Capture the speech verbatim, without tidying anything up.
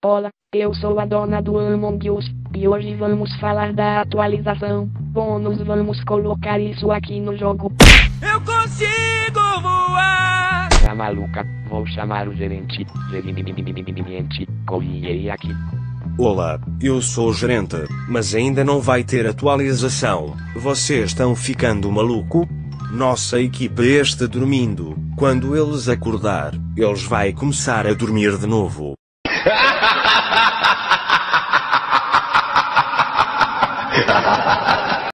Olá, eu sou a dona do Among Us, e hoje vamos falar da atualização. Bônus, vamos colocar isso aqui no jogo. Eu consigo voar! Tá maluca? Vou chamar o gerente. Gerente, corrigei aqui. Olá, eu sou o gerente, mas ainda não vai ter atualização. Vocês estão ficando maluco? Nossa equipe está dormindo. Quando eles acordar, eles vai começar a dormir de novo. Ha ha ha ha!